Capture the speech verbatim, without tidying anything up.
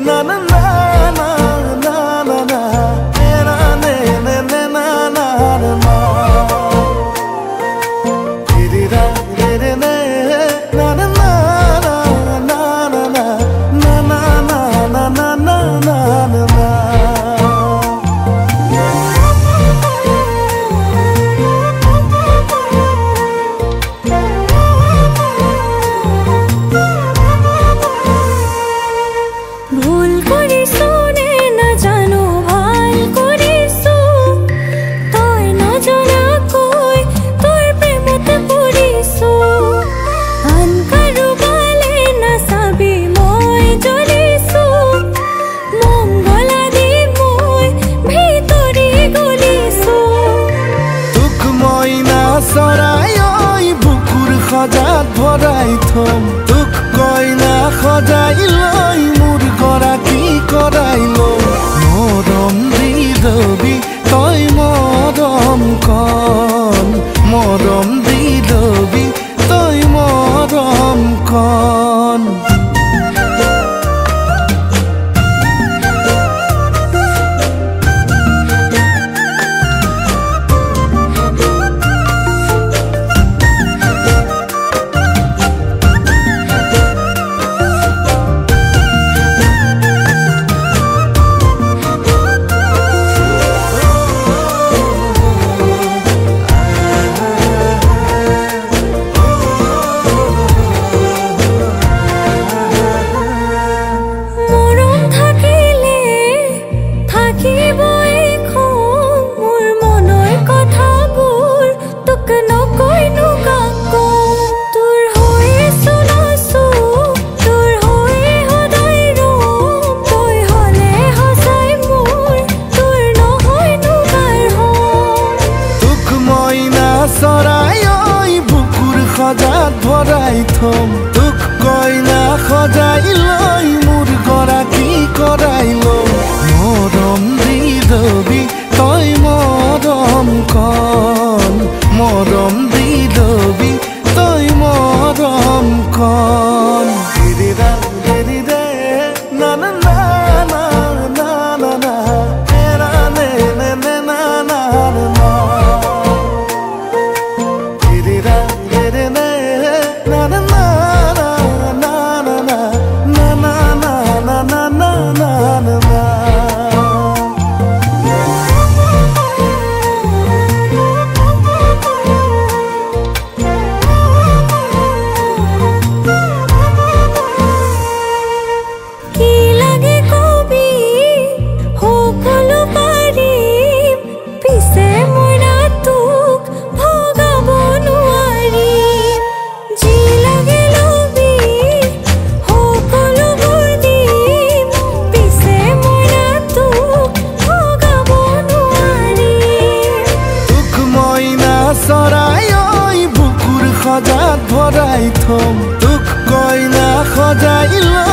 na na na na na na na na ne ne ne na na na na ri ra re re ne na na na na na na na na na na na na na na সজাত ভৰাই থম তোক কইনা সজাই লৈ মোৰ গৰাকী কৰাই লম মৰম দি লবি তই মৰম কন মৰম দি লবি তই মৰম কন সজাত ভৰাই থম তোক কইনা সজাই লৈ মোৰ গৰাকী কৰাই লম মৰম দি লবি তই মৰম কন মৰম দি লবি তই মৰম কন ৰি ৰা ৰি ৰে না না না না না না না ৰা নে নে নে না না না ৰি ৰা সজাত ভৰাই থম তোক কইনা সজাই